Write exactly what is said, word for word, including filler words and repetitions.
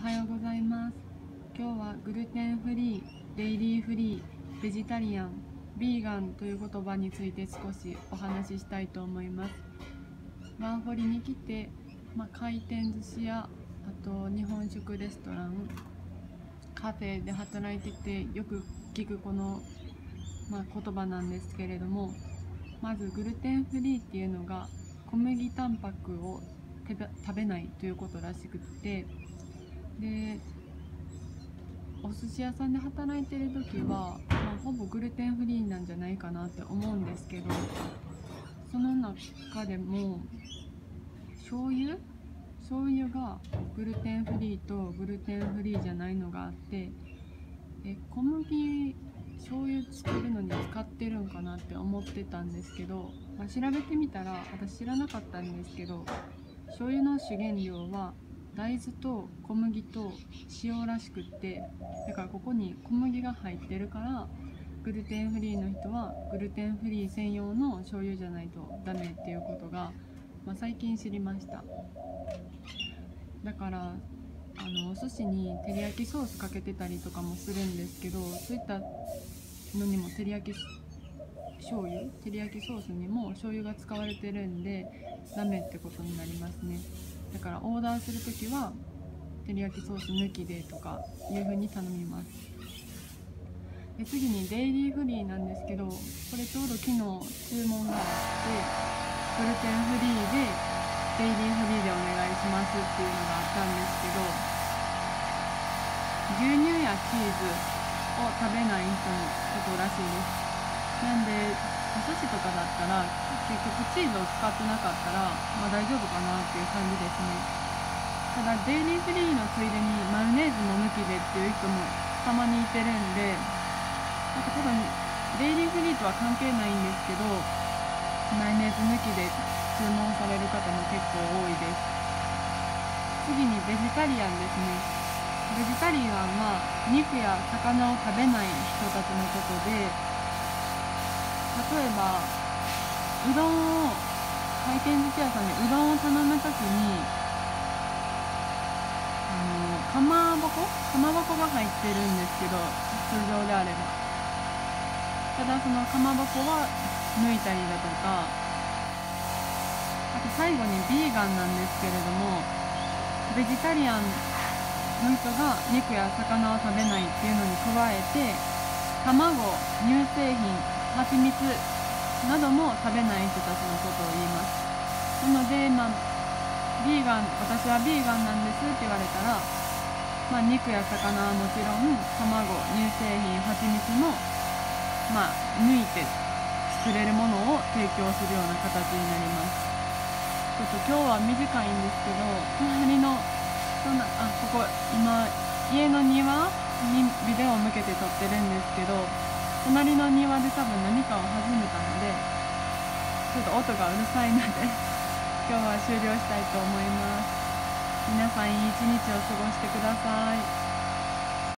おはようございます。今日はグルテンフリー、デイリーフリー、ベジタリアン、ビーガンという言葉について少しお話ししたいと思います。ワンホリに来て、まあ、回転寿司やあと日本食レストラン、カフェで働いててよく聞くこの、まあ、言葉なんですけれども、まずグルテンフリーっていうのが小麦タンパクを食べないということらしくて、でお寿司屋さんで働いてる時は、まあ、ほぼグルテンフリーなんじゃないかなって思うんですけど、その中でも醤油醤油がグルテンフリーとグルテンフリーじゃないのがあって、え小麦醤油作るのに使ってるんかなって思ってたんですけど、まあ、調べてみたら私知らなかったんですけど、醤油の主原料は大豆と小麦と塩らしくって、だからここに小麦が入ってるからグルテンフリーの人はグルテンフリー専用の醤油じゃないとダメっていうことが、まあ、最近知りました。だからあのお寿司に照り焼きソースかけてたりとかもするんですけど、そういったのにも照り焼き醤油照り焼きソースにも醤油が使われてるんでダメってことになりますね。だからオーダーするときは照り焼きソース抜きでとかいう風に頼みます。で次にデイリーフリーなんですけど、これちょうど昨日注文があってグルテンフリーでデイリーフリーでお願いしますっていうのがあったんですけど、牛乳やチーズを食べない人のことらしいです。なんでお寿司とかだったら結局チーズを使ってなかったら、まあ、大丈夫かなっていう感じですね。ただデイリーフリーのついでにマヨネーズも抜きでっていう人もたまにいてるんで、なんか多分デイリーフリーとは関係ないんですけど、マヨネーズ抜きで注文される方も結構多いです。次にベジタリアンですね。ベジタリアンは肉や魚を食べない人たちのことで、例えばうどんを回転寿司屋さんでうどんを頼むときにあのかまぼこかまぼこが入ってるんですけど、通常であればただそのかまぼこは抜いたりだとか、あと最後にビーガンなんですけれども、ベジタリアンの人が肉や魚を食べないっていうのに加えて卵、乳製品、蜂蜜なども食べない人たちのことを言います。なので、まあ、ビーガン、私はビーガンなんですって言われたら、まあ、肉や魚はもちろん卵、乳製品、蜂蜜も、まあ、抜いて作れるものを提供するような形になります。ちょっと今日は短いんですけど、隣のそんなあここ今家の庭にビデオを向けて撮ってるんですけど、隣の庭で多分何かを始めたのでちょっと音がうるさいので今日は終了したいと思います。皆さんいい一日を過ごしてください。